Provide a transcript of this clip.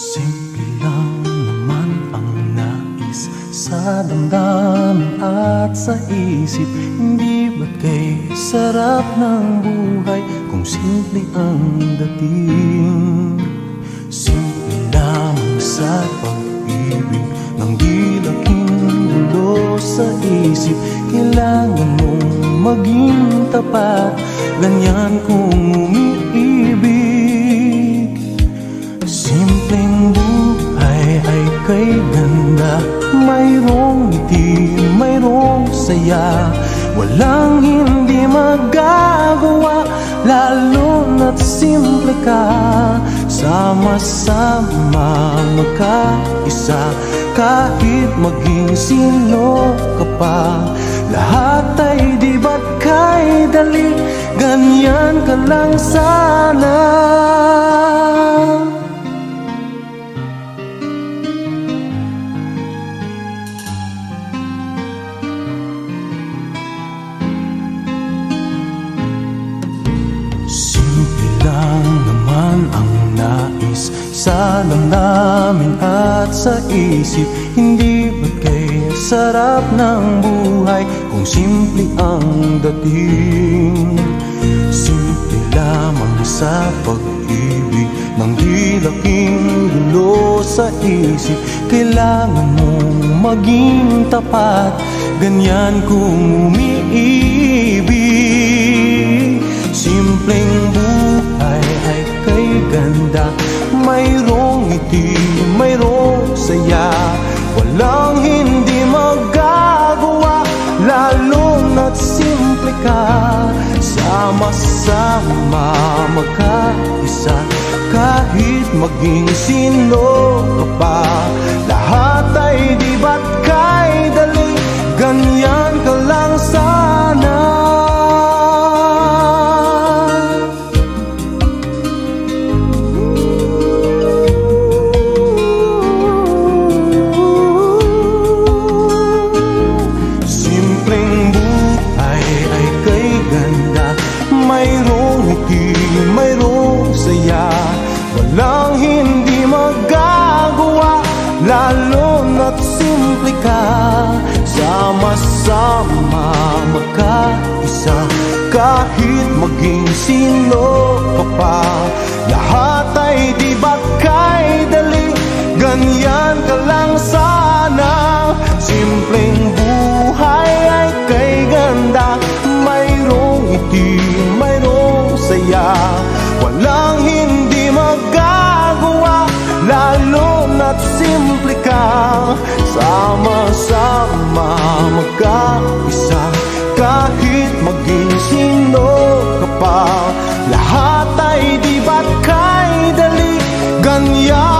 Simple lang naman ang nais sa damdamin at sa isip. Hindi ba't kay sarap ng buhay kung simple ang dating? Simple lamang sa pag-ibig nang di laking gulo sa isip. Kailangan mong maging tapat, ganyan kung umiibig. Simpleng buhay ay kay ganda, mayroong ngiti, mayroong saya. Walang hindi magagawa, lalo na't simple ka. Sama-sama magkaisa, kahit maging sino ka pa. Lahat ay di ba't kay dali, ganyan ka lang sana. Simple lang naman ang nais sa damdamin at sa isip. Hindi ba't kay sarap ng buhay kung simple ang dating? Simple lamang sa pag-ibig nang di laking gulo sa isip. Kailangan mong maging tapat, ganyan kung umiibig. Simpleng buhay ay kay ganda, mayroong ngiti, mayroong saya. Walang hindi magagawa, lalo na't simple ka. Sama-sama magkaisa, kahit maging sino ka pa. Lahat ay di ba't kay dali, ganyan ka lang sana. Mayroong ngiti, mayroong saya. Walang hindi magagawa, lalo na't simple ka. Sama-sama magkaisa, kahit maging sino ka pa. Lahat ay di ba't kay dali, ganyan ka lang sana. Simpleng buhay ay kay ganda, mayroong ngiti, mayroong saya. Walang hindi magagawa, lalo na't simple ka. Sama-sama magkaisa, kahit maging sino ka pa. Lahat ay di ba't kay dali, ganyan